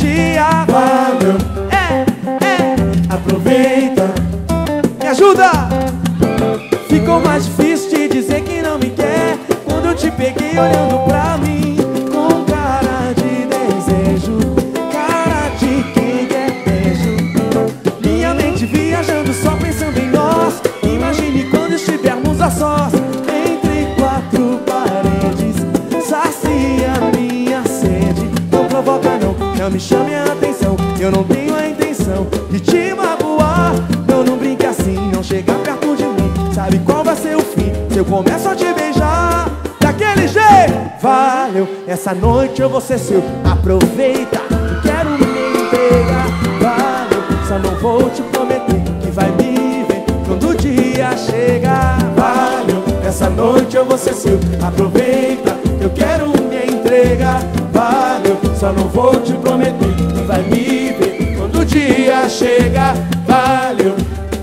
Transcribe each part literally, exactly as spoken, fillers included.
dia. Valeu, É, é, aproveita. me ajuda! Ficou mais difícil de dizer que não me quer quando eu te peguei olhando pra mim com cara de desejo, cara de quem quer beijo. Minha mente viajando só pensando em nós. Imagine quando estivermos a sós entre quatro paredes. Sacia minha sede. Não provoca não, não me chame a atenção. Eu não tenho a intenção de te magoar. Não, não brinque assim, não chega perto de mim. Sabe qual vai ser o fim se eu começo a te beijar daquele jeito? Valeu, essa noite eu vou ser seu. Aproveita, eu quero me entregar. Valeu, só não vou te prometer que vai me ver quando o dia chegar. Valeu, essa noite eu vou ser seu. Aproveita, eu quero me entregar. Valeu, só não vou te prometer que vai me ver quando o dia chegar. Valeu,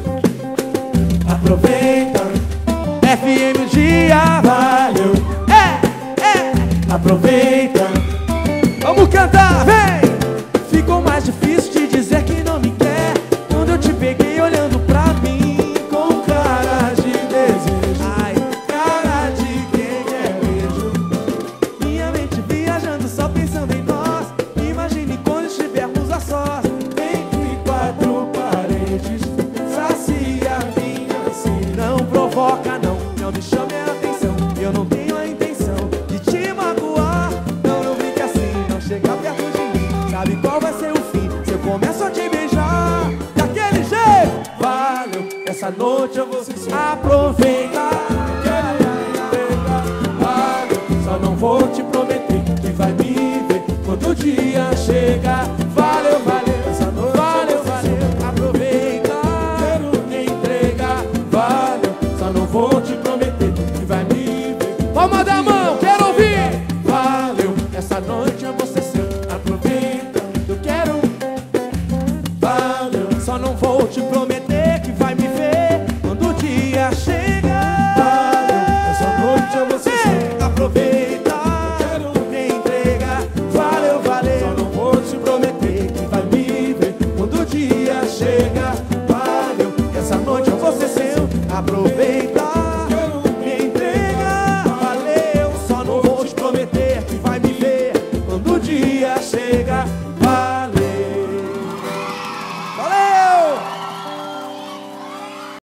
aproveita. F M o dia. Valeu, É, é, aproveita. vamos cantar, vem! Ficou mais difícil de dizer que não me quer quando eu te peguei olhando pra mim com cara de desejo. Ai, cara de quem quer beijo. Minha mente viajando só pensando em nós. Imagine quando estivermos a sós Entre quatro paredes, sacia minha sede. Não provoca não, não me chame a atenção. Eu não tenho a intenção de te magoar. Não, não brinque assim, não chega perto de mim. Sabe qual vai ser o fim se eu começo a te beijar daquele jeito? Valeu, essa noite eu vou ser seu. Aproveita. Quero me entregar. Valeu, só não vou te prometer que vai me ver quando o dia chegar.